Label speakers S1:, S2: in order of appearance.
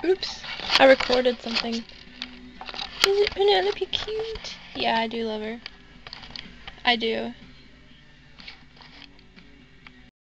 S1: Oops. I recorded something. Isn't Penelope cute? Yeah, I do love her. I do.